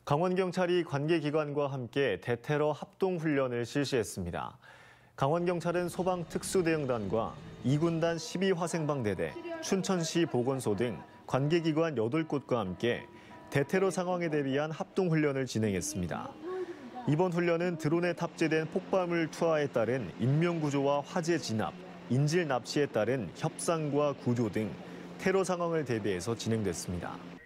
강원경찰이 관계기관과 함께 대테러 합동훈련을 실시했습니다. 강원경찰은 소방특수대응단과 2군단 12화생방대대, 춘천시 보건소 등 관계기관 8곳과 함께 대테러 상황에 대비한 합동훈련을 진행했습니다. 이번 훈련은 드론에 탑재된 폭발물 투하에 따른 인명구조와 화재 진압, 인질 납치에 따른 협상과 구조 등 테러 상황을 대비해서 진행됐습니다.